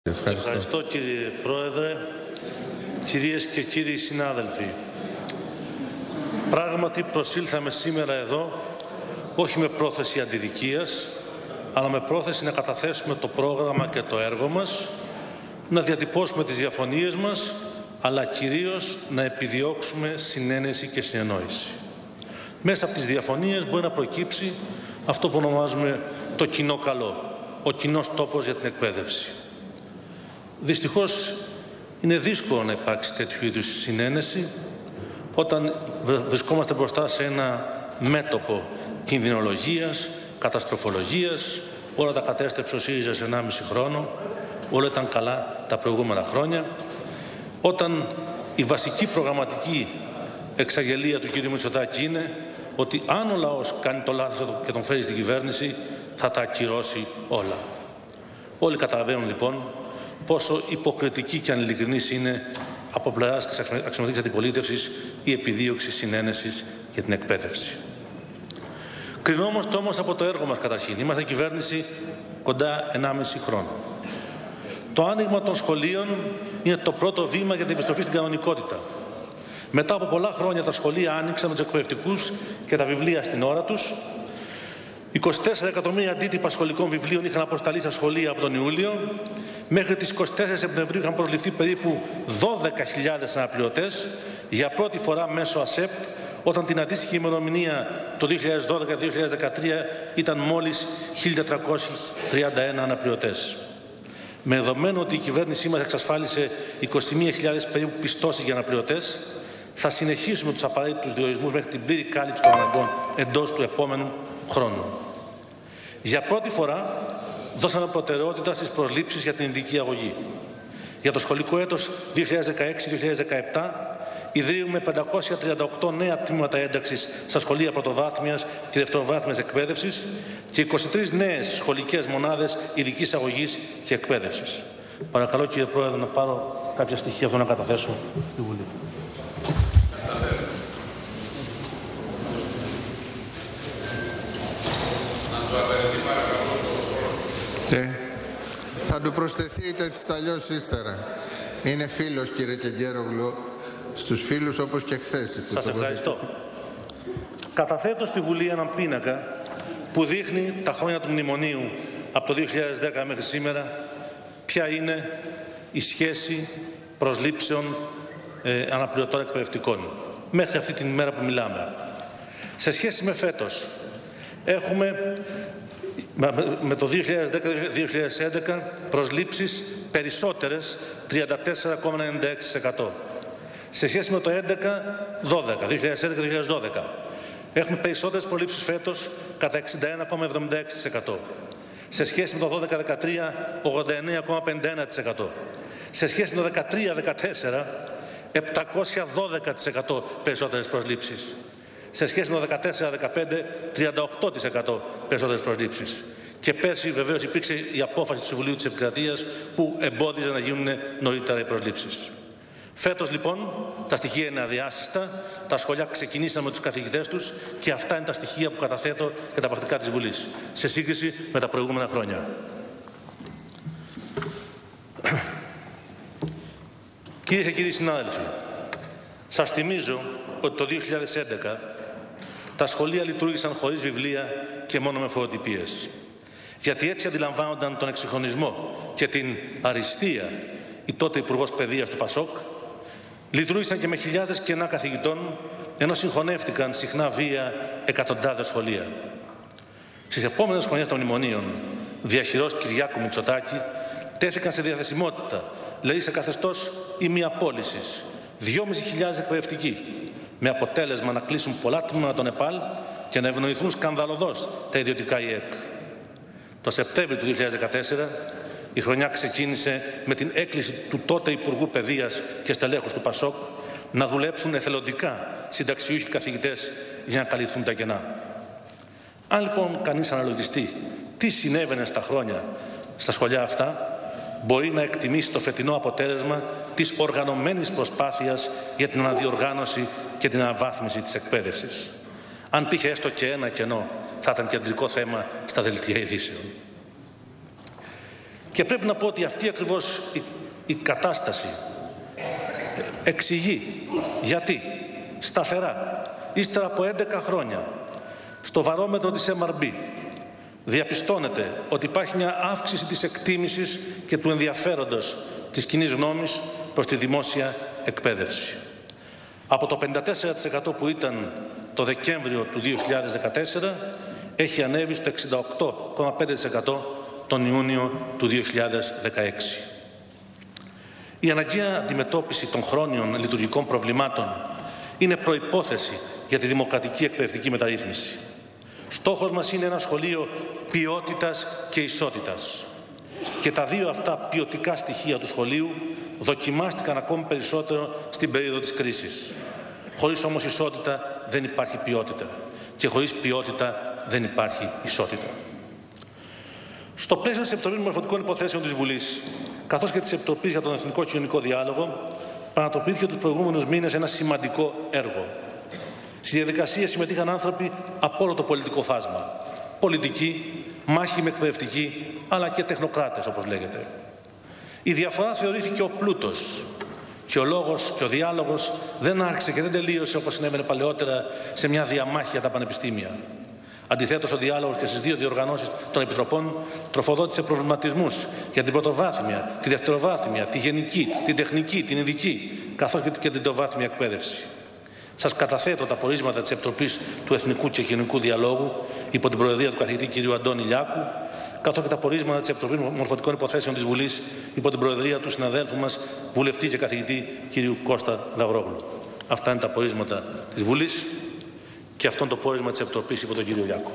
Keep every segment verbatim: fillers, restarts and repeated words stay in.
Ευχαριστώ. Ευχαριστώ κύριε Πρόεδρε, κυρίες και κύριοι συνάδελφοι. Πράγματι προσήλθαμε σήμερα εδώ όχι με πρόθεση αντιδικίας, αλλά με πρόθεση να καταθέσουμε το πρόγραμμα και το έργο μας, να διατυπώσουμε τις διαφωνίες μας, αλλά κυρίως να επιδιώξουμε συνένεση και συνεννόηση. Μέσα από τις διαφωνίες μπορεί να προκύψει αυτό που ονομάζουμε το κοινό καλό, ο κοινός τόπος για την εκπαίδευση. Δυστυχώς είναι δύσκολο να υπάρξει τέτοιου είδους συνένεση όταν βρισκόμαστε μπροστά σε ένα μέτωπο κινδυνολογίας, καταστροφολογίας. Όλα τα κατέστρεψε ο ΣΥΡΙΖΑ σε ενάμιση χρόνο, όλα ήταν καλά τα προηγούμενα χρόνια. Όταν η βασική προγραμματική εξαγγελία του κ. Μητσοτάκη είναι ότι αν ο λαός κάνει το λάθος και τον φέρει στην κυβέρνηση, θα τα ακυρώσει όλα. Όλοι καταλαβαίνουν λοιπόν πόσο υποκριτική και ανειλικρινής είναι από πλευράς της αξιωματικής αντιπολίτευσης η επιδίωξη συνένεσης για την εκπαίδευση. Κρινόμαστε όμως από το έργο μας καταρχήν. Είμαστε κυβέρνηση κοντά ενάμιση χρόνο. Το άνοιγμα των σχολείων είναι το πρώτο βήμα για την επιστροφή στην κανονικότητα. Μετά από πολλά χρόνια τα σχολεία άνοιξαν με τους εκπαιδευτικούς και τα βιβλία στην ώρα τους. είκοσι τέσσερα εκατομμύρια αντίτυπα σχολικών βιβλίων είχαν αποσταλεί στα σχολεία από τον Ιούλιο. Μέχρι τις είκοσι τέσσερις Σεπτεμβρίου είχαν προσληφθεί περίπου δώδεκα χιλιάδες αναπληρωτές για πρώτη φορά μέσω ΑΣΕΠ, όταν την αντίστοιχη ημερομηνία το δύο χιλιάδες δώδεκα δύο χιλιάδες δεκατρία ήταν μόλις χίλια τετρακόσιοι τριάντα ένα αναπληρωτές. Με δεδομένο ότι η κυβέρνησή μας εξασφάλισε είκοσι μία χιλιάδες περίπου πιστώσεις για αναπληρωτές, θα συνεχίσουμε τους απαραίτητους διορισμούς μέχρι την πλήρη κάλυψη των αναγκών εντός του επόμενου χρόνου. Για πρώτη φορά δώσαμε προτεραιότητα στις προσλήψεις για την ειδική αγωγή. Για το σχολικό έτος δύο χιλιάδες δεκαέξι δύο χιλιάδες δεκαεπτά ιδρύουμε πεντακόσια τριάντα οκτώ νέα τμήματα ένταξης στα σχολεία πρωτοβάθμιας και δευτεροβάθμιας εκπαίδευσης και είκοσι τρεις νέες σχολικές μονάδες ειδικής αγωγής και εκπαίδευσης. Παρακαλώ κύριε Πρόεδρε να πάρω κάποια στοιχεία αυτό να καταθέσω στη Βουλή. Ε, θα του προσθεθείτε έτσι αλλιώς ύστερα. Είναι φίλος κύριε Κεγκέρογλου, στους φίλους όπως και χθες. Σας ευχαριστώ. Καταθέτω στη Βουλή έναν πίνακα που δείχνει τα χρόνια του μνημονίου από το δύο χιλιάδες δέκα μέχρι σήμερα, ποια είναι η σχέση προσλήψεων ε, αναπληρωτών εκπαιδευτικών μέχρι αυτή την ημέρα που μιλάμε. Σε σχέση με φέτος έχουμε με το δύο χιλιάδες δέκα δύο χιλιάδες έντεκα προσλήψεις περισσότερες τριάντα τέσσερα κόμμα ενενήντα έξι τοις εκατό. Σε σχέση με το έντεκα δώδεκα, δύο χιλιάδες έντεκα δύο χιλιάδες δώδεκα έχουμε περισσότερες προσλήψεις φέτος κατά εξήντα ένα κόμμα εβδομήντα έξι τοις εκατό. Σε σχέση με το δώδεκα δεκατρία ογδόντα εννέα κόμμα πενήντα ένα τοις εκατό. Σε σχέση με το δεκατρία δεκατέσσερα επτακόσια δώδεκα τοις εκατό περισσότερες προσλήψεις. Σε σχέση με το δεκατέσσερα δεκαπέντε τριάντα οκτώ τοις εκατό περισσότερες προσλήψεις. Και πέρσι βεβαίως υπήρξε η απόφαση του Συμβουλίου της Επικρατείας που εμπόδιζε να γίνουν νωρίτερα οι προσλήψεις. Φέτος λοιπόν τα στοιχεία είναι αδιάσυστα, τα σχολεία ξεκινήσαν με τους καθηγητές τους και αυτά είναι τα στοιχεία που καταθέτω για τα πρακτικά της Βουλής, σε σύγκριση με τα προηγούμενα χρόνια. Κυρίες και κύριοι συνάδελφοι, σας θυμίζω ότι το δύο χιλιάδες έντεκα τα σχολεία λειτουργήσαν χωρίς βιβλία και μόνο με φωτοτυπίες. Γιατί έτσι αντιλαμβάνονταν τον εξυγχρονισμό και την αριστεία η τότε Υπουργός Παιδείας του ΠΑΣΟΚ, λειτουργήσαν και με χιλιάδες κενά καθηγητών, ενώ συγχωνεύτηκαν συχνά βία εκατοντάδες σχολεία. Στις επόμενες χρονιές των μνημονίων, διαχειρός Κυριάκου Μητσοτάκη, τέθηκαν σε διαθεσιμότητα, δηλαδή σε καθεστώς ημιαπόλυσης, δυόμισι χιλιάδες εκπαιδευτικοί, με αποτέλεσμα να κλείσουν πολλά τμήματα των ΕΠΑΛ και να ευνοηθούν σκανδαλωδώς τα ιδιωτικά ΙΕΚ. Το Σεπτέμβριο του δύο χιλιάδες δεκατέσσερα η χρονιά ξεκίνησε με την έκκληση του τότε Υπουργού Παιδείας και στελέχους του ΠΑΣΟΚ να δουλέψουν εθελοντικά συνταξιούχοι καθηγητές για να καλυφθούν τα κενά. Αν λοιπόν κανείς αναλογιστεί τι συνέβαινε στα χρόνια στα σχολεία αυτά, μπορεί να εκτιμήσει το φετινό αποτέλεσμα της οργανωμένης προσπάθειας για την αναδιοργάνωση και την αναβάθμιση της εκπαίδευσης. Αν τύχε έστω και ένα κενό, θα ήταν κεντρικό θέμα στα δελτία ειδήσεων. Και πρέπει να πω ότι αυτή ακριβώς η, η κατάσταση εξηγεί γιατί σταθερά, ύστερα από έντεκα χρόνια, στο βαρόμετρο της εμ αρ μπι διαπιστώνεται ότι υπάρχει μια αύξηση της εκτίμησης και του ενδιαφέροντος της κοινής γνώμης προς τη δημόσια εκπαίδευση. Από το πενήντα τέσσερα τοις εκατό που ήταν το Δεκέμβριο του δύο χιλιάδες δεκατέσσερα έχει ανέβει στο εξήντα οκτώ κόμμα πέντε τοις εκατό τον Ιούνιο του δύο χιλιάδες δεκαέξι. Η αναγκαία αντιμετώπιση των χρόνιων λειτουργικών προβλημάτων είναι προϋπόθεση για τη δημοκρατική εκπαιδευτική μεταρρύθμιση. Στόχος μας είναι ένα σχολείο ποιότητας και ισότητας. Και τα δύο αυτά ποιοτικά στοιχεία του σχολείου δοκιμάστηκαν ακόμη περισσότερο στην περίοδο της κρίσης. Χωρίς όμως ισότητα δεν υπάρχει ποιότητα. Και χωρίς ποιότητα δεν υπάρχει ισότητα. Στο πλαίσιο της Επιτροπής Μορφωτικών Υποθέσεων της Βουλής, καθώς και της Επιτροπής για τον Εθνικό Κοινωνικό Διάλογο, πραγματοποιήθηκε τους προηγούμενους μήνες ένα σημαντικό έργο. Στη διαδικασία συμμετείχαν άνθρωποι από όλο το πολιτικό φάσμα. Πολιτικοί, μάχημοι εκπαιδευτικοί, αλλά και τεχνοκράτες, όπως λέγεται. Η διαφορά θεωρήθηκε ο πλούτος. Και ο λόγος και ο διάλογος δεν άρχισε και δεν τελείωσε όπως συνέβαινε παλαιότερα σε μια διαμάχη για τα πανεπιστήμια. Αντιθέτως, ο διάλογος και στις δύο διοργανώσεις των επιτροπών τροφοδότησε προβληματισμούς για την πρωτοβάθμια, τη δευτεροβάθμια, τη γενική, την τεχνική, την ειδική, καθώς και την τριτοβάθμια εκπαίδευση. Σας καταθέτω τα πορίσματα της Επιτροπής του Εθνικού και Κοινωνικού Διαλόγου υπό την προεδρία του καθηγητή κ. Αντώνη Λιάκου, καθώς και τα πορίσματα της Επιτροπής Μορφωτικών Υποθέσεων της Βουλής υπό την προεδρία του συναδέλφου μας, βουλευτή και καθηγητή κ. Κώστα Λαυρόγλου. Αυτά είναι τα πορίσματα της Βουλής και αυτό είναι το πόρισμα της Επιτροπής υπό τον κ. Λιάκου.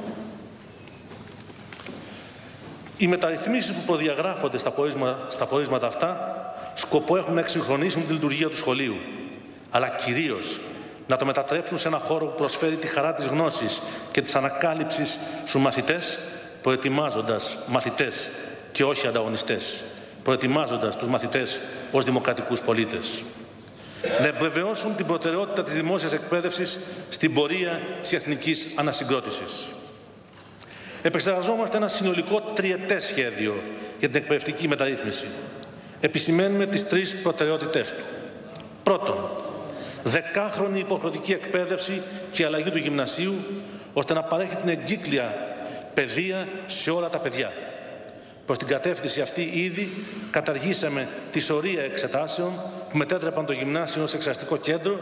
Οι μεταρρυθμίσεις που προδιαγράφονται στα, πορίσμα, στα πορίσματα αυτά σκοπό έχουν να εξυγχρονίσουν τη λειτουργία του σχολείου, αλλά κυρίως να το μετατρέψουν σε ένα χώρο που προσφέρει τη χαρά της γνώσης και της ανακάλυψης στους μαθητές, προετοιμάζοντας μαθητές και όχι ανταγωνιστές, προετοιμάζοντας τους μαθητές ως δημοκρατικούς πολίτες. Να επιβεβαιώσουν την προτεραιότητα της δημόσιας εκπαίδευσης στην πορεία της εθνικής ανασυγκρότησης. Επεξεργαζόμαστε ένα συνολικό τριετές σχέδιο για την εκπαιδευτική μεταρρύθμιση. Επισημαίνουμε τις τρεις προτεραιότητές του. Πρώτον, δεκάχρονη υποχρεωτική εκπαίδευση και αλλαγή του γυμνασίου, ώστε να παρέχει την εγκύκλια παιδεία σε όλα τα παιδιά. Προς την κατεύθυνση αυτή ήδη καταργήσαμε τη σωρία εξετάσεων που μετέτρεπαν το γυμνάσιο ως εξεταστικό κέντρο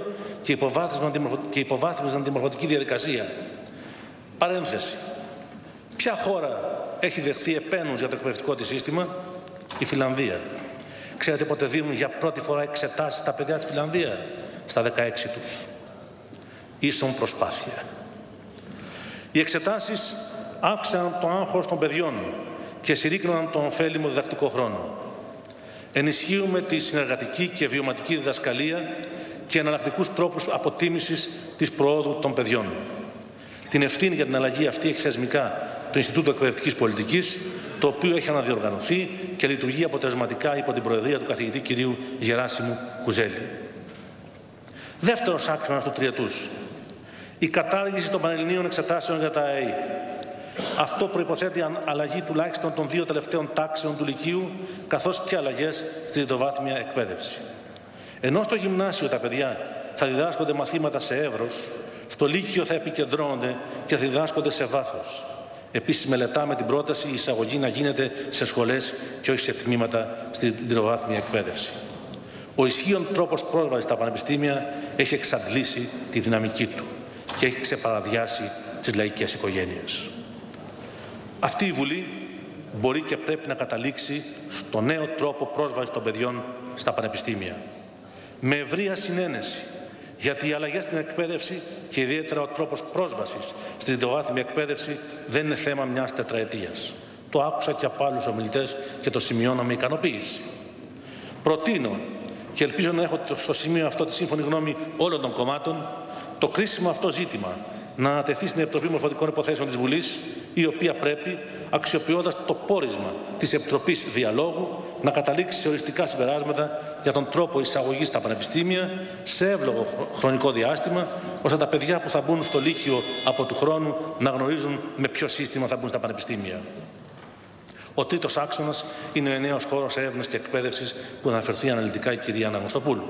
και υποβάθμιζαν τη μορφωτική διαδικασία. Παρένθεση. Ποια χώρα έχει δεχθεί επένους για το εκπαιδευτικό της σύστημα? Η Φινλανδία. Ξέρετε πότε δίνουν για πρώτη φορά εξετάσεις στα παιδιά της Φινλανδία? Στα δεκαέξι τους. Ίσον προσπάθεια. Οι εξετάσεις αύξαναν το άγχος των παιδιών και συρρίκνωναν τον ωφέλιμο διδακτικό χρόνο. Ενισχύουμε τη συνεργατική και βιωματική διδασκαλία και εναλλακτικούς τρόπους αποτίμησης της προόδου των παιδιών. Την ευθύνη για την αλλαγή αυτή έχει θεσμικά το Ινστιτούτο Εκπαιδευτικής Πολιτικής, το οποίο έχει αναδιοργανωθεί και λειτουργεί αποτελεσματικά υπό την προεδρία του καθηγητή κ. Γεράσιμου Κουζέλη. Δεύτερος άξονας του τριετούς. Η κατάργηση των πανελληνίων εξετάσεων για τα ΑΕΗ. Αυτό προϋποθέτει αλλαγή τουλάχιστον των δύο τελευταίων τάξεων του Λυκείου, καθώς και αλλαγές στη τριτοβάθμια εκπαίδευση. Ενώ στο γυμνάσιο τα παιδιά θα διδάσκονται μαθήματα σε εύρος, στο Λύκειο θα επικεντρώνονται και θα διδάσκονται σε βάθος. Επίσης, μελετάμε την πρόταση η εισαγωγή να γίνεται σε σχολές και όχι σε τμήματα στην τριτοβάθμια εκπαίδευση. Ο ισχύον τρόπος πρόσβασης στα πανεπιστήμια έχει εξαντλήσει τη δυναμική του και έχει ξεπαραδιάσει τις λαϊκές οικογένειες. Αυτή η Βουλή μπορεί και πρέπει να καταλήξει στο νέο τρόπο πρόσβασης των παιδιών στα πανεπιστήμια. Με ευρεία συνένεση, γιατί οι αλλαγές στην εκπαίδευση και ιδιαίτερα ο τρόπος πρόσβασης στην τριτοβάθμια εκπαίδευση δεν είναι θέμα μιας τετραετίας. Το άκουσα και από άλλους ομιλητές και το σημειώνω με ικανοποίηση. Προτείνω και ελπίζω να έχω στο σημείο αυτό τη σύμφωνη γνώμη όλων των κομμάτων, το κρίσιμο αυτό ζήτημα να ανατεθεί στην Επιτροπή Μορφωτικών Υποθέσεων της Βουλής, η οποία πρέπει, αξιοποιώντας το πόρισμα της Επιτροπής Διαλόγου, να καταλήξει σε οριστικά συμπεράσματα για τον τρόπο εισαγωγής στα πανεπιστήμια σε εύλογο χρονικό διάστημα, ώστε τα παιδιά που θα μπουν στο Λύκειο από του χρόνου να γνωρίζουν με ποιο σύστημα θα μπουν στα πανεπιστήμια. Ο τρίτος άξονας είναι ο νέος χώρος έρευνας και εκπαίδευσης που αναφερθεί αναλυτικά η κυρία Αναγνωστοπούλου.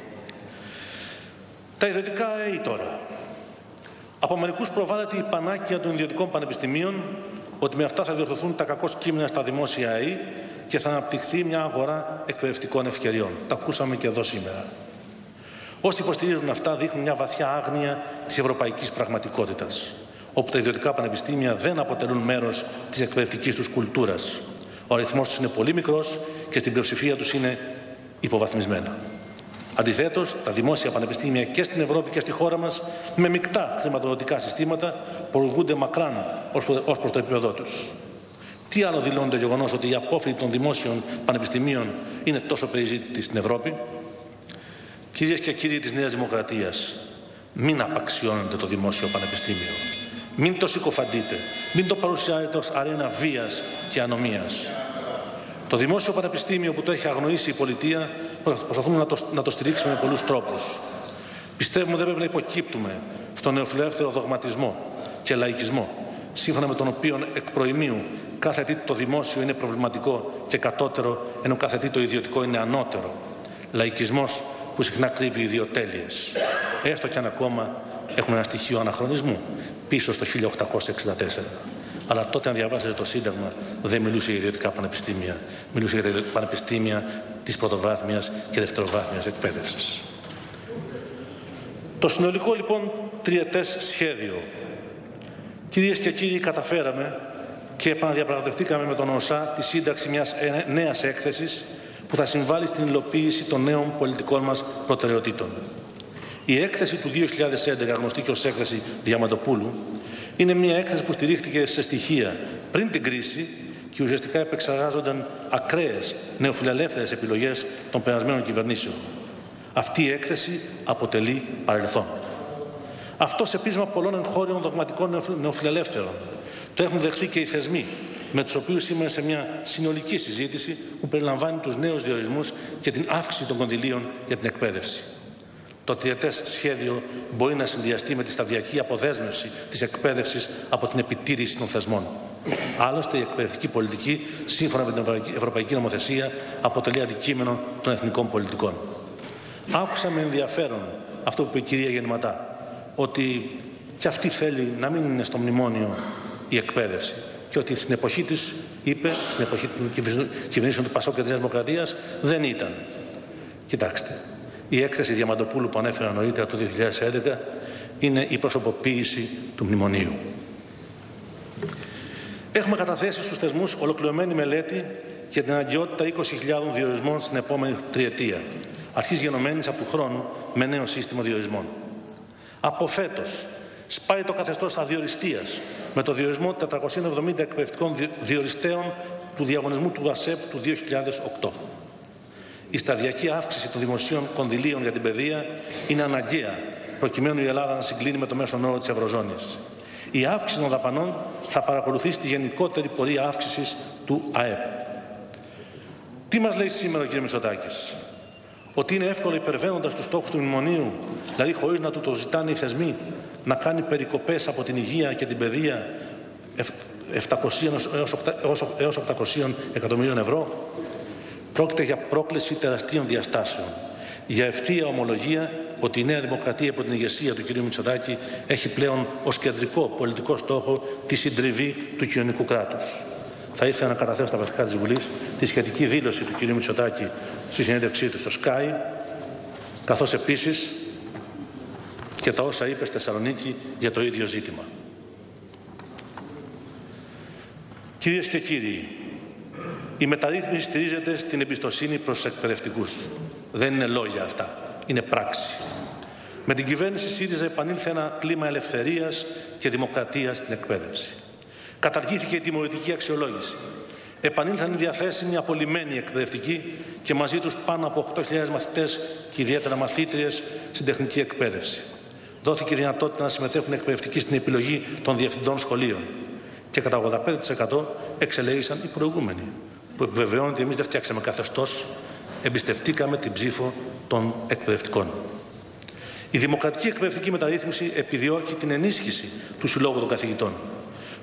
Τα ιδιωτικά ΑΕΗ τώρα. Από μερικούς προβάλλεται η πανάκια των ιδιωτικών πανεπιστημίων ότι με αυτά θα διορθωθούν τα κακώς κείμενα στα δημόσια ΑΕΗ και θα αναπτυχθεί μια αγορά εκπαιδευτικών ευκαιριών. Τα ακούσαμε και εδώ σήμερα. Όσοι υποστηρίζουν αυτά δείχνουν μια βαθιά άγνοια της ευρωπαϊκής πραγματικότητας, όπου τα ιδιωτικά πανεπιστήμια δεν αποτελούν μέρος της εκπαιδευτικής τους κουλτούρας. Ο αριθμός τους είναι πολύ μικρός και στην πλειοψηφία τους είναι υποβαθμισμένα. Αντιθέτως, τα δημόσια πανεπιστήμια και στην Ευρώπη και στη χώρα μας, με μεικτά χρηματοδοτικά συστήματα, προηγούνται μακράν ως προς το επίπεδό τους. Τι άλλο δηλώνει το γεγονός ότι η απόφοιτοι των δημόσιων πανεπιστημίων είναι τόσο περιζήτητη στην Ευρώπη? Κυρίες και κύριοι της Νέας Δημοκρατίας, μην απαξιώνετε το δημόσιο πανεπιστήμιο. Μην το συκοφαντείτε. Μην το παρουσιάζετε ως αρένα βίας και ανομίας. Το δημόσιο πανεπιστήμιο που το έχει αγνοήσει η πολιτεία, προσπαθούμε να το, να το στηρίξουμε με πολλούς τρόπους. Πιστεύουμε ότι δεν πρέπει να υποκύπτουμε στον νεοφιλελεύθερο δογματισμό και λαϊκισμό, σύμφωνα με τον οποίο εκ προημίου κάθε τι το δημόσιο είναι προβληματικό και κατώτερο, ενώ κάθε τι το ιδιωτικό είναι ανώτερο. Λαϊκισμός που συχνά κρύβει ιδιοτέλειες. Έστω και αν ακόμα έχουμε ένα στοιχείο αναχρονισμού πίσω στο χίλια οκτακόσια εξήντα τέσσερα. Αλλά τότε, αν διαβάσετε το Σύνταγμα, δεν μιλούσε για ιδιωτικά πανεπιστήμια. Μιλούσε για πανεπιστήμια της πρωτοβάθμιας και δευτεροβάθμιας εκπαίδευσης. Το συνολικό λοιπόν τριετές σχέδιο. Κυρίες και κύριοι, καταφέραμε και επαναδιαπραγματευτήκαμε με τον ΟΣΑ τη σύνταξη μιας νέας έκθεσης που θα συμβάλλει στην υλοποίηση των νέων πολιτικών μας προτεραιοτήτων. Η έκθεση του δύο χιλιάδες έντεκα, γνωστή και ως έκθεση Διαμαντοπούλου, είναι μια έκθεση που στηρίχθηκε σε στοιχεία πριν την κρίση και ουσιαστικά επεξεργάζονταν ακραίες νεοφιλελεύθερες επιλογές των περασμένων κυβερνήσεων. Αυτή η έκθεση αποτελεί παρελθόν. Αυτό σε πείσμα πολλών εγχώριων δογματικών νεοφιλελεύθερων. Το έχουν δεχθεί και οι θεσμοί, με τους οποίους είμαστε σε μια συνολική συζήτηση που περιλαμβάνει τους νέους διορισμούς και την αύξηση των κονδυλίων για την εκπαίδευση. Το τριετές σχέδιο μπορεί να συνδυαστεί με τη σταδιακή αποδέσμευση της εκπαίδευσης από την επιτήρηση των θεσμών. Άλλωστε, η εκπαιδευτική πολιτική, σύμφωνα με την Ευρωπαϊκή Νομοθεσία, αποτελεί αντικείμενο των εθνικών πολιτικών. Άκουσα με ενδιαφέρον αυτό που είπε η κυρία Γεννηματά, ότι και αυτή θέλει να μην είναι στο μνημόνιο η εκπαίδευση. Και ότι στην εποχή της, είπε, στην εποχή των κυβερνήσεων του Πασόκ και της Νέας Δημοκρατίας, δεν ήταν. Κοιτάξτε, η έκθεση Διαμαντοπούλου που ανέφερα νωρίτερα το δύο χιλιάδες έντεκα είναι η προσωποποίηση του μνημονίου. Έχουμε καταθέσει στους θεσμούς ολοκληρωμένη μελέτη για την αναγκαιότητα είκοσι χιλιάδων διορισμών στην επόμενη τριετία, αρχής γενομένης από του χρόνου με νέο σύστημα διορισμών. Από φέτος σπάει το καθεστώς αδιοριστίας με το διορισμό τετρακοσίων εβδομήντα εκπαιδευτικών διοριστέων του διαγωνισμού του ΑΣΕΠ του δύο χιλιάδες οκτώ. Η σταδιακή αύξηση των δημοσίων κονδυλίων για την παιδεία είναι αναγκαία προκειμένου η Ελλάδα να συγκλίνει με το μέσον όρο της Ευρωζώνης. Η αύξηση των δαπανών θα παρακολουθήσει τη γενικότερη πορεία αύξησης του ΑΕΠ. Τι μας λέει σήμερα ο κ. Μητσοτάκης? Ότι είναι εύκολο, υπερβαίνοντας τους στόχους του μνημονίου, δηλαδή χωρίς να του το ζητάνε οι θεσμοί, να κάνει περικοπές από την υγεία και την παιδεία επτακόσια έως οκτακόσια εκατομμυρίων ευρώ. Πρόκειται για πρόκληση τεραστίων διαστάσεων. Για ευθεία ομολογία ότι η Νέα Δημοκρατία από την ηγεσία του κ. Μητσοτάκη έχει πλέον ως κεντρικό πολιτικό στόχο τη συντριβή του κοινωνικού κράτους. Θα ήθελα να καταθέσω στα πρακτικά της Βουλής τη σχετική δήλωση του κ. Μητσοτάκη στη συνέντευξή του στο Sky, καθώς επίσης και τα όσα είπε στη Θεσσαλονίκη για το ίδιο ζήτημα. Κυρίες και κύριοι, η μεταρρύθμιση στηρίζεται στην εμπιστοσύνη προς τους εκπαιδευτικούς. Δεν είναι λόγια αυτά, είναι πράξη. Με την κυβέρνηση ΣΥΡΙΖΑ επανήλθε ένα κλίμα ελευθερίας και δημοκρατίας στην εκπαίδευση. Καταργήθηκε η τιμωρητική αξιολόγηση. Επανήλθαν οι διαθέσιμοι απολυμμένοι εκπαιδευτικοί και μαζί τους πάνω από οκτώ χιλιάδες μαθητές και ιδιαίτερα μαθήτριες στην τεχνική εκπαίδευση. Δόθηκε η δυνατότητα να συμμετέχουν εκπαιδευτικοί στην επιλογή των διευθυντών σχολείων. Και κατά ογδόντα πέντε τοις εκατό εξελέγησαν οι προηγούμενοι, που επιβεβαιώνουν ότι εμείς δεν φτιάξαμε καθεστώς, εμπιστευτήκαμε την ψήφο των εκπαιδευτικών. Η δημοκρατική εκπαιδευτική μεταρρύθμιση επιδιώκει την ενίσχυση του Συλλόγου των Καθηγητών.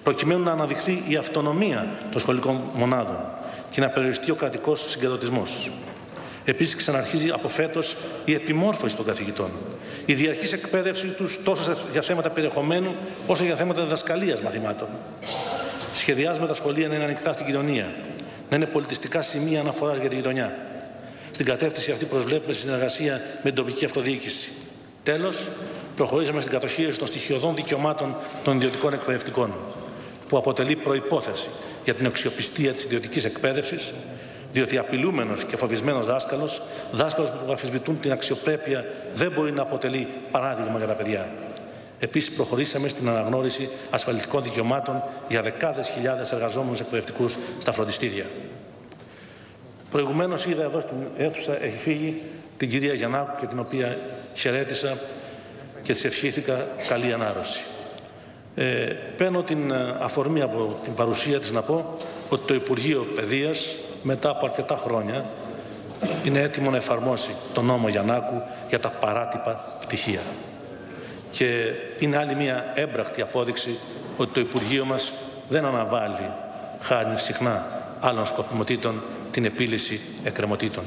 προκειμένου να αναδειχθεί η αυτονομία των σχολικών μονάδων και να περιοριστεί ο κρατικός συγκεντρωτισμός. Επίσης, ξαναρχίζει από φέτος η επιμόρφωση των καθηγητών, η διαρκής εκπαίδευση τους τόσο για θέματα περιεχομένου όσο για θέματα διδασκαλίας μαθημάτων. Σχεδιάζουμε τα σχολεία να είναι ανοιχτά στην κοινωνία, να είναι πολιτιστικά σημεία αναφοράς για τη γειτονιά. Στην κατεύθυνση αυτή προσβλέπουμε συνεργασία με την τοπική αυτοδιοίκηση. Τέλος, προχωρήσαμε στην κατοχήρωση των στοιχειωδών δικαιωμάτων των ιδιωτικών εκπαιδευτικών, που αποτελεί προϋπόθεση για την αξιοπιστία της ιδιωτικής εκπαίδευσης, διότι απειλούμενος και φοβισμένος δάσκαλος, δάσκαλος που αμφισβητούν την αξιοπρέπεια, δεν μπορεί να αποτελεί παράδειγμα για τα παιδιά. Επίσης, προχωρήσαμε στην αναγνώριση ασφαλιστικών δικαιωμάτων για δεκάδες χιλιάδες εργαζόμενους εκπαιδευτικούς στα φροντιστήρια. Προηγουμένως είδα εδώ στην αίθουσα, έχει φύγει, την κυρία Γιαννάκου, και την οποία χαιρέτησα και της ευχήθηκα καλή ανάρρωση. Ε, παίρνω την αφορμή από την παρουσία της να πω ότι το Υπουργείο Παιδείας μετά από αρκετά χρόνια είναι έτοιμο να εφαρμόσει τον νόμο Γιαννάκου για τα παράτυπα πτυχία. Και είναι άλλη μια έμπρακτη απόδειξη ότι το Υπουργείο μας δεν αναβάλει, χάρη συχνά άλλων σκοπιμοτήτων, την επίλυση εκκρεμοτήτων.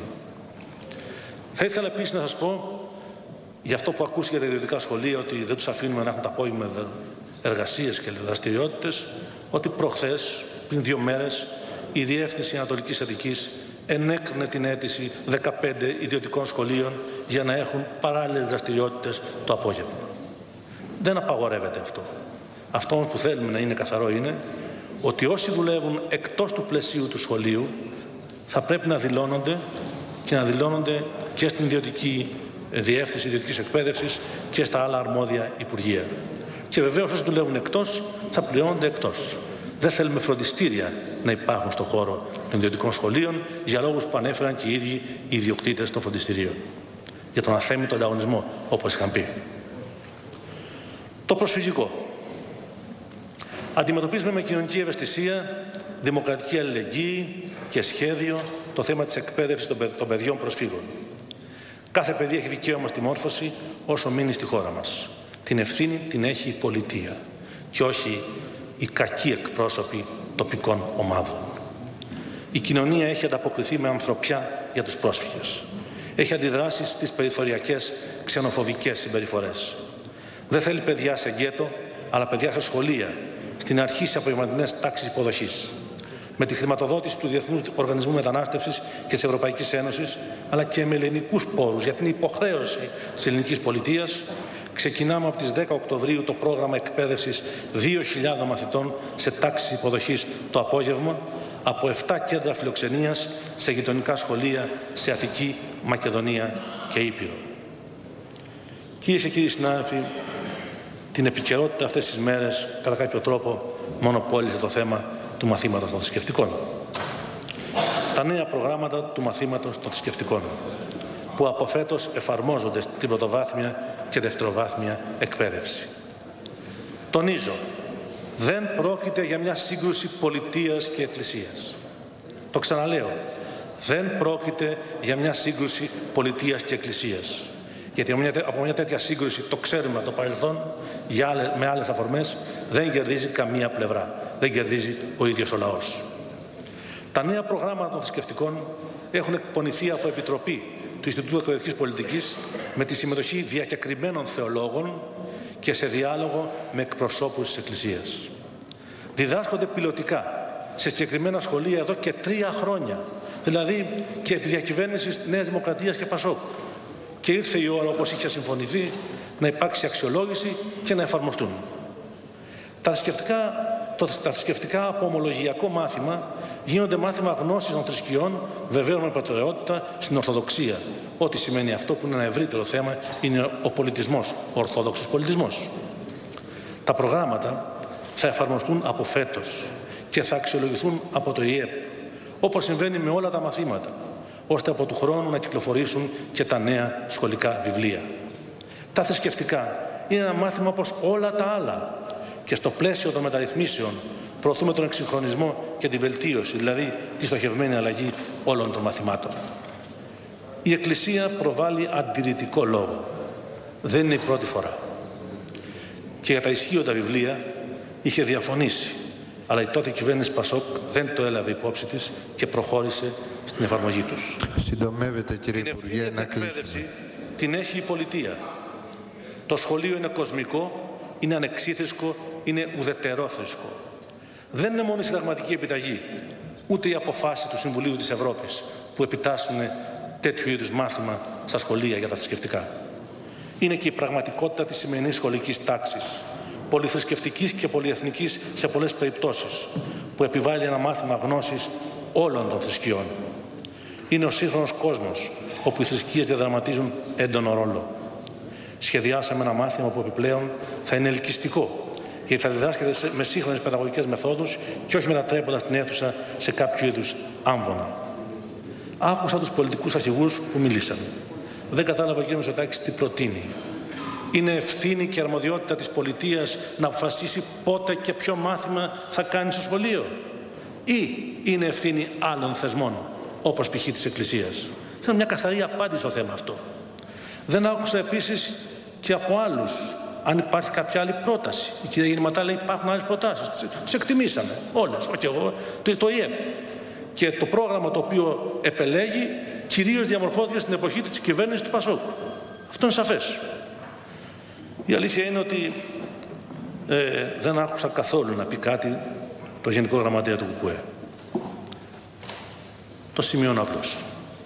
Θα ήθελα επίσης να σας πω για αυτό που ακούστηκε για τα ιδιωτικά σχολεία, ότι δεν τους αφήνουμε να έχουν τα απόγευμα εργασίες και δραστηριότητες, ότι προχθές, πριν δύο μέρες, η Διεύθυνση Ανατολικής Αττικής ενέκρινε την αίτηση δεκαπέντε ιδιωτικών σχολείων για να έχουν παράλληλες δραστηριότητες το απόγευμα. Δεν απαγορεύεται αυτό. Αυτό όμως που θέλουμε να είναι καθαρό είναι ότι όσοι δουλεύουν εκτός του πλαισίου του σχολείου θα πρέπει να δηλώνονται και να δηλώνονται και στην ιδιωτική διεύθυνση ιδιωτικής εκπαίδευσης και στα άλλα αρμόδια υπουργεία. Και βεβαίως όσοι δουλεύουν εκτός θα πληρώνονται εκτός. Δεν θέλουμε φροντιστήρια να υπάρχουν στον χώρο των ιδιωτικών σχολείων για λόγους που ανέφεραν και οι ίδιοι οι ιδιοκτήτες των φροντιστηρίων. Για τον αθέμητο ανταγωνισμό, όπως είχαν πει. Το προσφυγικό. Αντιμετωπίζουμε με κοινωνική ευαισθησία, δημοκρατική αλληλεγγύη και σχέδιο το θέμα της εκπαίδευσης των παιδιών προσφύγων. Κάθε παιδί έχει δικαίωμα στη μόρφωση όσο μείνει στη χώρα μας. Την ευθύνη την έχει η πολιτεία και όχι οι κακοί εκπρόσωποι τοπικών ομάδων. Η κοινωνία έχει ανταποκριθεί με ανθρωπιά για τους πρόσφυγες. Έχει αντιδράσει στις περιθωριακές ξενοφοβικές συμπεριφορές. Δεν θέλει παιδιά σε γκέτο, αλλά παιδιά σε σχολεία, στην αρχή σε απογευματινές τάξεις υποδοχής. Με τη χρηματοδότηση του Διεθνού Οργανισμού Μετανάστευσης και της Ευρωπαϊκής Ένωσης, αλλά και με ελληνικούς πόρους, για την υποχρέωση της ελληνικής πολιτείας, ξεκινάμε από τις δέκα Οκτωβρίου το πρόγραμμα εκπαίδευσης δύο χιλιάδων μαθητών σε τάξεις υποδοχής το απόγευμα, από επτά κέντρα φιλοξενίας σε γειτονικά σχολεία σε Αττική, Μακεδονία και Ήπειρο. Κυρίες και κύριοι συνάδελφοι, την επικαιρότητα αυτές τις μέρες κατά κάποιο τρόπο μονοπόλησε το θέμα του μαθήματος των θρησκευτικών. Τα νέα προγράμματα του μαθήματος των θρησκευτικών, που από φέτος εφαρμόζονται στην πρωτοβάθμια και δευτεροβάθμια εκπαίδευση. Τονίζω, δεν πρόκειται για μια σύγκρουση πολιτείας και εκκλησίας. Το ξαναλέω, δεν πρόκειται για μια σύγκρουση πολιτείας και εκκλησίας. Γιατί από μια τέτοια σύγκρουση, το ξέρουμε από το παρελθόν, για άλλες, με άλλες αφορμές, δεν κερδίζει καμία πλευρά. Δεν κερδίζει ο ίδιος ο λαός. Τα νέα προγράμματα των θρησκευτικών έχουν εκπονηθεί από επιτροπή του Ινστιτούτου Εκπαιδευτικής Πολιτικής με τη συμμετοχή διακεκριμένων θεολόγων και σε διάλογο με εκπροσώπους της Εκκλησίας. Διδάσκονται πιλωτικά σε συγκεκριμένα σχολεία εδώ και τρία χρόνια, δηλαδή και επί διακυβέρνησης Νέας Δημοκρατίας και Πασόκ. Και ήρθε η ώρα, όπως είχε συμφωνηθεί, να υπάρξει αξιολόγηση και να εφαρμοστούν. Τα θρησκευτικά, το, τα θρησκευτικά από ομολογιακό μάθημα γίνονται μάθημα γνώσης των θρησκειών, βεβαίως με προτεραιότητα στην Ορθοδοξία. Ό,τι σημαίνει αυτό, που είναι ένα ευρύτερο θέμα, είναι ο πολιτισμός, ο Ορθόδοξος πολιτισμός. Τα προγράμματα θα εφαρμοστούν από φέτος και θα αξιολογηθούν από το ΙΕΠ, όπως συμβαίνει με όλα τα μαθήματα, ώστε από του χρόνου να κυκλοφορήσουν και τα νέα σχολικά βιβλία. Τα θρησκευτικά είναι ένα μάθημα όπως όλα τα άλλα και στο πλαίσιο των μεταρρυθμίσεων προωθούμε τον εξυγχρονισμό και τη βελτίωση, δηλαδή τη στοχευμένη αλλαγή όλων των μαθημάτων. Η Εκκλησία προβάλλει αντιρρητικό λόγο. Δεν είναι η πρώτη φορά. Και για τα ισχύοντα βιβλία είχε διαφωνήσει αλλά η τότε κυβέρνηση Πασόκ δεν το έλαβε υπόψη της και προχώρησε στην εφαρμογή τους. Συντομεύεται, κύριε Υπουργέ, να κλείσουμε. Την έχει η πολιτεία. Το σχολείο είναι κοσμικό, είναι ανεξίθρισκο, είναι ουδετερόθρισκο. Δεν είναι μόνο η συνταγματική επιταγή, ούτε οι αποφάσεις του Συμβουλίου της Ευρώπης που επιτάσσουν τέτοιου είδους μάθημα στα σχολεία για τα θρησκευτικά. Είναι και η πραγματικότητα της σημερινής σχολικής τάξης, πολυθρησκευτικής και πολυεθνικής σε πολλές περιπτώσεις, που επιβάλλει ένα μάθημα γνώσης όλων των θρησκειών. Είναι ο σύγχρονος κόσμος, όπου οι θρησκείες διαδραματίζουν έντονο ρόλο. Σχεδιάσαμε ένα μάθημα που επιπλέον θα είναι ελκυστικό, γιατί θα διδάσκεται με σύγχρονες παιδαγωγικές μεθόδους και όχι μετατρέποντας την αίθουσα σε κάποιο είδους άμβονα. Άκουσα τους πολιτικούς αρχηγούς που μίλησαν. Δεν κατάλαβα, κύριε Μητσοτάκη, τι προτείνει. Είναι ευθύνη και αρμοδιότητα της πολιτείας να αποφασίσει πότε και ποιο μάθημα θα κάνει στο σχολείο, ή είναι ευθύνη άλλων θεσμών, όπως π.χ. της Εκκλησίας? Θέλω μια καθαρή απάντηση στο θέμα αυτό. Δεν άκουσα επίσης και από άλλους αν υπάρχει κάποια άλλη πρόταση. Η κυρία Γεννηματά λέει υπάρχουν άλλες προτάσεις. Τις εκτιμήσαμε όλες, όχι εγώ, το, το ΙΕΠ. Και το πρόγραμμα το οποίο επελέγει κυρίως διαμορφώθηκε στην εποχή της κυβέρνησης του Πασόκ. Αυτό είναι σαφές. Η αλήθεια είναι ότι ε, δεν άκουσα καθόλου να πει κάτι το Γενικό Γραμματέα του ΚΚΕ. Το σημειώνω απλώς.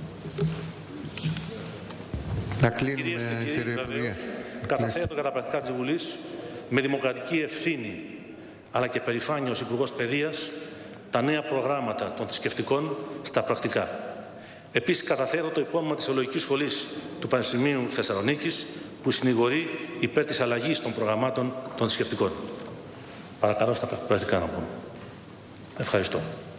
Να κλείνουμε, κύριε Υπουργέ. Καταθέτω κατά πρακτικά της Βουλής με δημοκρατική ευθύνη αλλά και περηφάνεια ως Υπουργός Παιδείας τα νέα προγράμματα των θρησκευτικών στα πρακτικά. Επίσης καταθέτω το υπόμνημα της Θεολογικής Σχολής του Πανεπιστημίου Θεσσαλονίκης που συνηγορεί υπέρ της αλλαγής των προγραμμάτων των θρησκευτικών. Παρακαλώ στα πρακτικά να πούμε. Ευχαριστώ.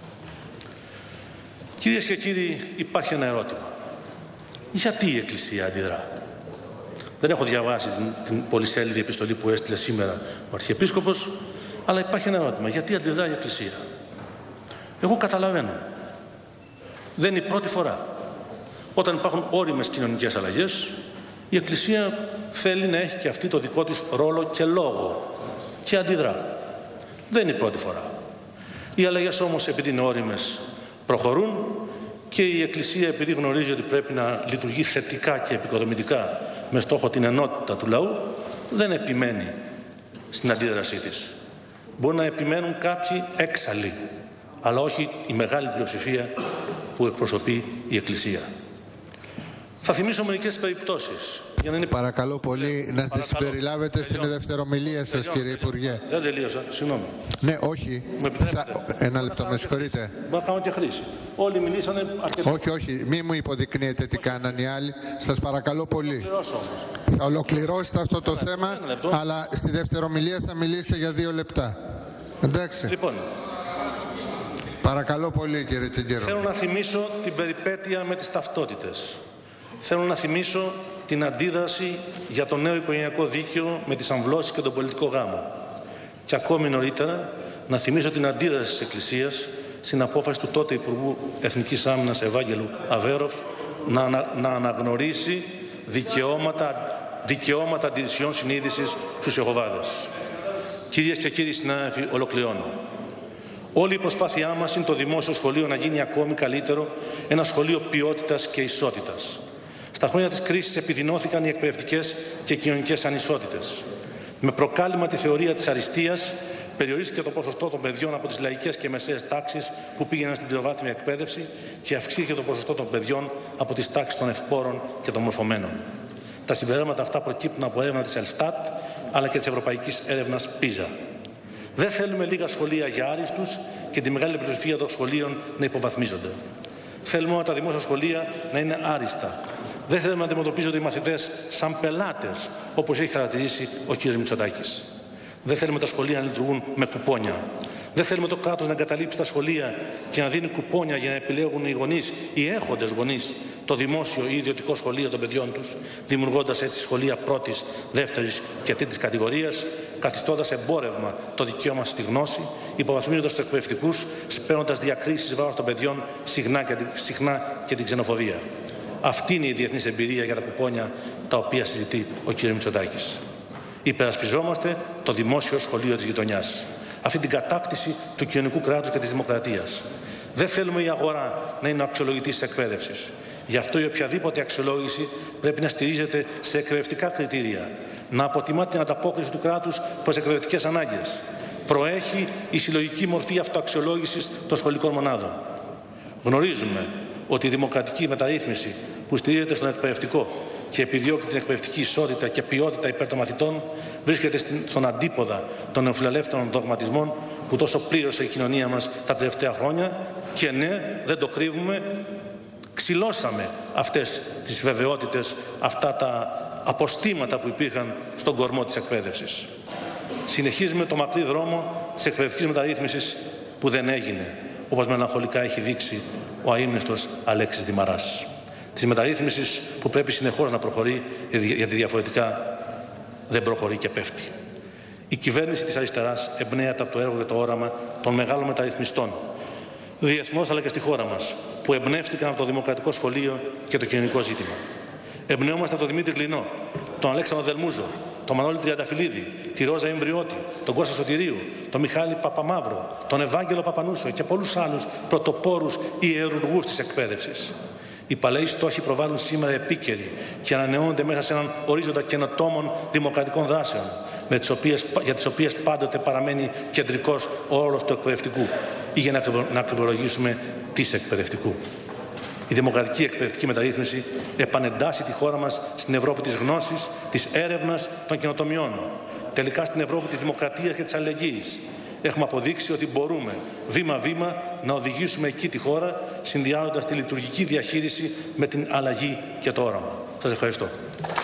Κυρίες και κύριοι, υπάρχει ένα ερώτημα. Γιατί η Εκκλησία αντιδρά? Δεν έχω διαβάσει την, την πολυσέλιδη επιστολή που έστειλε σήμερα ο Αρχιεπίσκοπος, αλλά υπάρχει ένα ερώτημα. Γιατί αντιδρά η Εκκλησία? Εγώ καταλαβαίνω. Δεν είναι η πρώτη φορά. Όταν υπάρχουν όριμες κοινωνικές αλλαγές, η Εκκλησία θέλει να έχει και αυτή το δικό της ρόλο και λόγο και αντιδρά. Δεν είναι η πρώτη φορά. Οι αλλαγές όμως, επειδή είναι όριμες, προχωρούν και η Εκκλησία, επειδή γνωρίζει ότι πρέπει να λειτουργεί θετικά και επικοδομητικά με στόχο την ενότητα του λαού, δεν επιμένει στην αντίδρασή της. Μπορεί να επιμένουν κάποιοι έξαλλοι, αλλά όχι η μεγάλη πλειοψηφία που εκπροσωπεί η Εκκλησία. Θα θυμίσω μερικές περιπτώσεις. Για να είναι... Παρακαλώ πολύ να τις συμπεριλάβετε στην δευτερομιλία σας, κύριε Υπουργέ. Δεν τελείωσα, συγγνώμη. Ναι, όχι. Σα... Ένα λεπτό, με συγχωρείτε. Μπορώ να κάνω και χρήση. Όλοι μιλήσανε αρκετά. Όχι, όχι. Μη μου υποδεικνύετε τι κάναν οι άλλοι. Σας παρακαλώ πολύ. Θα ολοκληρώσετε αυτό το θέμα, αλλά στη δευτερομιλία θα μιλήσετε για δύο λεπτά. Εντάξει. Λοιπόν. Παρακαλώ πολύ, κύριε Τσιγκέρο. Θέλω να θυμίσω την περιπέτεια με τις ταυτότητες. Θέλω να θυμίσω την αντίδραση για το νέο οικογενειακό δίκαιο με τις αμβλώσεις και τον πολιτικό γάμο. Και ακόμη νωρίτερα να θυμίσω την αντίδραση της Εκκλησίας στην απόφαση του τότε Υπουργού Εθνικής Άμυνας Ευάγγελου Αβέροφ να, ανα, να αναγνωρίσει δικαιώματα, δικαιώματα αντιρρησιών συνείδησης στους Ιεχωβάδες. Κυρίες και κύριοι συνάδελφοι, ολοκληρώνω. Όλη η προσπάθειά μας είναι το δημόσιο σχολείο να γίνει ακόμη καλύτερο, ένα σχολείο ποιότητας και ισότητας. Στα χρόνια της κρίσης επιδεινώθηκαν οι εκπαιδευτικές και κοινωνικές ανισότητες. Με προκάλημα τη θεωρία της αριστείας, περιορίστηκε το ποσοστό των παιδιών από τις λαϊκές και μεσαίες τάξεις που πήγαιναν στην τριτοβάθμια εκπαίδευση και αυξήθηκε το ποσοστό των παιδιών από τις τάξεις των ευπόρων και των μορφωμένων. Τα συμπεράσματα αυτά προκύπτουν από έρευνα της Ελστάτ αλλά και της Ευρωπαϊκής Έρευνας Πίζα. Δεν θέλουμε λίγα σχολεία για άριστους και τη μεγάλη πλειοψηφία των σχολείων να υποβαθμίζονται. Θέλουμε όλα τα δημόσια σχολεία να είναι άριστα. Δεν θέλουμε να αντιμετωπίζονται οι μαθητές σαν πελάτες, όπως έχει χαρακτηρίσει ο κ. Μητσοτάκης. Δεν θέλουμε τα σχολεία να λειτουργούν με κουπόνια. Δεν θέλουμε το κράτος να εγκαταλείψει τα σχολεία και να δίνει κουπόνια για να επιλέγουν οι γονείς, οι έχοντες γονείς, το δημόσιο ή ιδιωτικό σχολείο των παιδιών τους, δημιουργώντας έτσι σχολεία πρώτης, δεύτερης και τρίτης κατηγορίας, καθιστώντας εμπόρευμα το δικαίωμα στη γνώση, υποβαθμίζοντας τους εκπαιδευτικούς, σπέρνοντας διακρίσεις βάρος των παιδιών, συχνά και, συχνά και την ξενοφοβία. Αυτή είναι η διεθνής εμπειρία για τα κουπόνια τα οποία συζητεί ο κ. Μητσοτάκης. Υπερασπιζόμαστε το δημόσιο σχολείο της γειτονιάς. αυτή την κατάκτηση του κοινωνικού κράτους και της δημοκρατίας. Δεν θέλουμε η αγορά να είναι ο αξιολογητής της εκπαίδευσης. Γι' αυτό η οποιαδήποτε αξιολόγηση πρέπει να στηρίζεται σε εκπαιδευτικά κριτήρια, να αποτιμά την ανταπόκριση του κράτους προς εκπαιδευτικές ανάγκες. Προέχει η συλλογική μορφή αυτοαξιολόγησης των σχολικών μονάδων. Γνωρίζουμε ότι η δημοκρατική μεταρρύθμιση που στηρίζεται στον εκπαιδευτικό και επιδιώκει την εκπαιδευτική ισότητα και ποιότητα υπέρ των μαθητών βρίσκεται στον αντίποδα των νεοφιλελεύθερων δογματισμών που τόσο πλήρωσε η κοινωνία μας τα τελευταία χρόνια και ναι, δεν το κρύβουμε, ξυλώσαμε αυτές τις βεβαιότητες, αυτά τα αποστήματα που υπήρχαν στον κορμό της εκπαίδευσης. Συνεχίζουμε το μακρύ δρόμο της εκπαιδευτικής μεταρρύθμισης που δεν έγινε, όπως μελαγχολικά έχει δείξει ο αείμνηστος Αλέξης Δημαράς. Της μεταρρύθμισης που πρέπει συνεχώς να προχωρεί, γιατί διαφορετικά δεν προχωρεί και πέφτει. Η κυβέρνηση της αριστεράς εμπνέεται από το έργο και το όραμα των μεγάλων μεταρρυθμιστών, διεθνώς αλλά και στη χώρα μας, που εμπνεύστηκαν από το Δημοκρατικό Σχολείο και το κοινωνικό ζήτημα. Εμπνέομαστε από τον Δημήτρη Γλινό, τον Αλέξανδρο Δελμούζο, τον Μανώλη Τριανταφυλλίδη, τη Ρόζα Εμβριώτη, τον Κώστα Σωτηρίου, τον Μιχάλη Παπαμαύρο, τον Ευάγγελο Παπανούσο και πολλούς άλλους πρωτοπόρους ιερουργούς της εκπαίδευσης. Οι παλαιοί στόχοι προβάλλουν σήμερα επίκαιροι και ανανεώνονται μέσα σε έναν ορίζοντα καινοτόμων δημοκρατικών δράσεων, με τις οποίες, για τις οποίες πάντοτε παραμένει κεντρικός ο ρόλος του εκπαιδευτικού ή για να ακριβολογήσουμε της εκπαιδευτικού. Η δημοκρατική εκπαιδευτική μεταρρύθμιση επανεντάσσει τη χώρα μας στην Ευρώπη της γνώσης, της έρευνας, των καινοτομιών. Τελικά στην Ευρώπη της δημοκρατίας και της αλληλεγγύης. Έχουμε αποδείξει ότι μπορούμε βήμα-βήμα να οδηγήσουμε εκεί τη χώρα, συνδυάζοντας τη λειτουργική διαχείριση με την αλλαγή και το όραμα. Σας ευχαριστώ.